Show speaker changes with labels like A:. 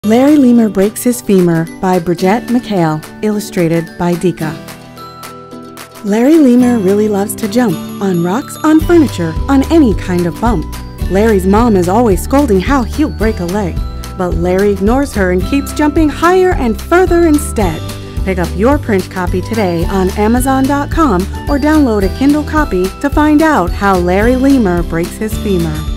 A: Larry Lemur Breaks His Femur by Bridget McHale, illustrated by Dika. Larry Lemur really loves to jump, on rocks, on furniture, on any kind of bump. Larry's mom is always scolding how he'll break a leg, but Larry ignores her and keeps jumping higher and further instead. Pick up your print copy today on Amazon.com or download a Kindle copy to find out how Larry Lemur breaks his femur.